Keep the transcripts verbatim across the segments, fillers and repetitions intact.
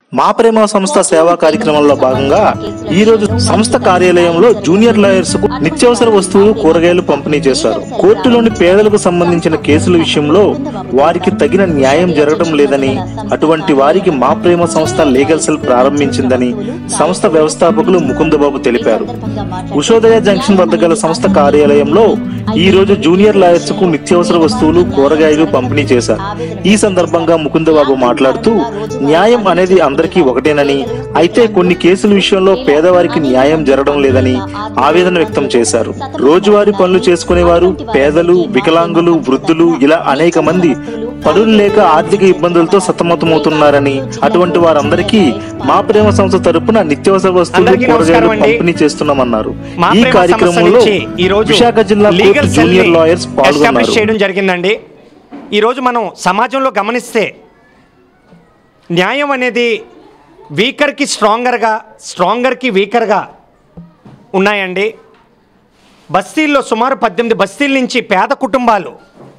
మా ప్రేమ సంస్థ సేవా కార్యక్రమంలో భాగంగా ఈ రోజు సంస్థ కార్యాలయంలో జూనియర్ లాయర్స్ కు నిత్యావసర వస్తువులు కూరగాయలు పంపిణీ చేశారు. కోర్టులోని పేదలకు సంబంధించిన కేసుల విషయంలో వారికి తగిన న్యాయం జరగడం లేదని, అటువంటి వారికి మా ప్రేమ సంస్థ లీగల్ సెల్ ప్రారంభించిందని సంస్థ వ్యవస్థాపకులు ముకుందబాబు తెలిపారు. ఉషోదయ జంక్షన్ వద్ద గల సంస్థ కార్యాలయంలో ఈ రోజు జూనియర్ లాయర్స్ కు నిత్యావసర వస్తువులు కూరగాయలు పంపిణీ చేశారు. ఈ సందర్భంగా ముకుందబాబు మాట్లాడుతూ న్యాయం అనేది అందరికీ ఒకటేనని, అయితే కొన్ని కేసుల విషయంలో పేదవారికి న్యాయం జరగడం లేదని ఆవేదన వ్యక్తం చేశారు. రోజువారీ పనులు చేసుకునేవారు, పేదలు, వికలాంగులు, వృద్ధులు ఇలా అనేక మంది పనులు లేక ఆర్థిక ఇబ్బందులతో సతమతమవుతున్నారని, అటువంటి వారందరికీ మా ప్రేమ సంస్థ తరపున నిత్యావసర వస్తువులు కూరగాయలు పంపిణీ చేస్తున్నామన్నారు. ఈ కార్యక్రమంలో విశాఖ జిల్లా కోర్టు జూనియర్ లాయర్స్ పాల్గొన్నారు. చేయడం జరిగిందండి. ఈరోజు మనం సమాజంలో గమనిస్తే న్యాయం అనేది వీకర్కి స్ట్రాంగర్గా, స్ట్రాంగర్కి వీకర్గా ఉన్నాయండి. బస్తీల్లో సుమారు పద్దెనిమిది బస్తీల నుంచి పేద కుటుంబాలు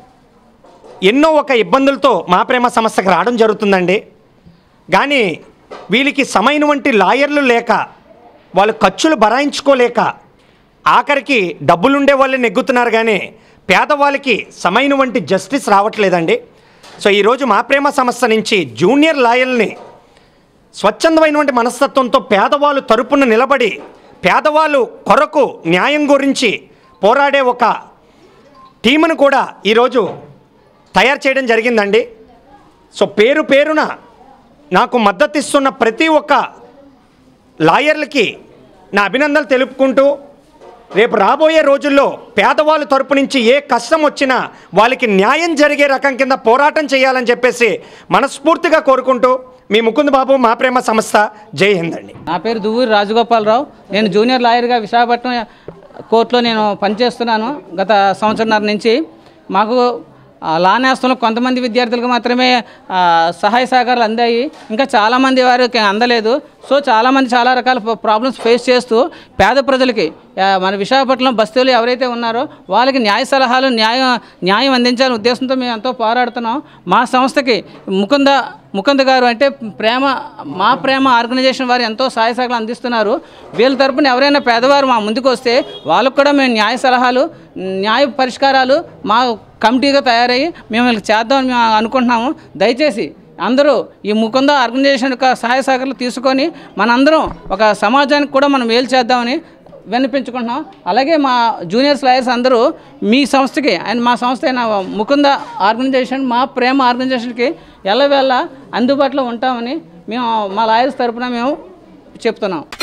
ఎన్నో ఒక ఇబ్బందులతో మా ప్రేమ సంస్థకు రావడం జరుగుతుందండి. కానీ వీళ్ళకి సమైన వంటి లాయర్లు లేక, వాళ్ళు ఖర్చులు భరాయించుకోలేక ఆఖరికి డబ్బులుండే వాళ్ళే నెగ్గుతున్నారు, కానీ పేదవాళ్ళకి సమైన వంటి జస్టిస్ రావట్లేదండి. సో ఈరోజు మా ప్రేమ సంస్థ నుంచి జూనియర్ లాయర్ని స్వచ్ఛందమైనటువంటి మనస్తత్వంతో పేదవాళ్ళు తరపున నిలబడి పేదవాళ్ళు కొరకు న్యాయం గురించి పోరాడే ఒక టీమును కూడా ఈరోజు తయారు చేయడం జరిగిందండి. సో పేరు పేరున నాకు మద్దతు ఇస్తున్న ప్రతి ఒక్క లాయర్లకి నా అభినందనలు తెలుపుకుంటూ, రేపు రాబోయే రోజుల్లో పేదవాళ్ళ తరపు నుంచి ఏ కష్టం వచ్చినా వాళ్ళకి న్యాయం జరిగే రకం కింద పోరాటం చేయాలని చెప్పేసి మనస్ఫూర్తిగా కోరుకుంటూ, మీ ముకుంద్ బాబు, మా ప్రేమ సంస్థ. జై హింద్ అండి. నా పేరు దువ్వూరి రాజగోపాలరావు. నేను జూనియర్ లాయర్గా విశాఖపట్నం కోర్టులో నేను పనిచేస్తున్నాను గత సంవత్సరంన్నర నుంచి. మాకు లా నేస్తంలో కొంతమంది విద్యార్థులకు మాత్రమే సహాయ సహకారాలు అందాయి, ఇంకా చాలామంది వారికి అందలేదు. సో చాలామంది చాలా రకాల ప్రాబ్లమ్స్ ఫేస్ చేస్తూ పేద ప్రజలకి, మన విశాఖపట్నం బస్తీలు ఎవరైతే ఉన్నారో వాళ్ళకి న్యాయ సలహాలు, న్యాయం న్యాయం అందించాలనే ఉద్దేశంతో మేము ఎంతో పోరాడుతున్నాం. మా సంస్థకి ముకుంద ముకుంద గారు అంటే ప్రేమ మా ప్రేమ ఆర్గనైజేషన్ వారు ఎంతో సహాయ సహకారాలు అందిస్తున్నారు. వీళ్ళ తరపున ఎవరైనా పేదవారు మా ముందుకు వస్తే వాళ్ళకు కూడా మేము న్యాయ సలహాలు, న్యాయ పరిష్కారాలు మా కమిటీగా తయారయ్యి మేము వీళ్ళకి చేద్దామని మేము అనుకుంటున్నాము. దయచేసి అందరూ ఈ ముకుంద ఆర్గనైజేషన్ యొక్క సహాయ సహకారాలు తీసుకొని మనందరం ఒక సమాజానికి కూడా మనం మేలు చేద్దామని వినిపించుకుంటున్నాం. అలాగే మా జూనియర్స్ లాయర్స్ అందరూ మీ సంస్థకి అండ్ మా సంస్థ అయిన ముకుంద ఆర్గనైజేషన్, మా ప్రేమ ఆర్గనైజేషన్కి ఎల్లవేళ అందుబాటులో ఉంటామని మేము మా లాయర్స్ తరపున మేము చెప్తున్నాం.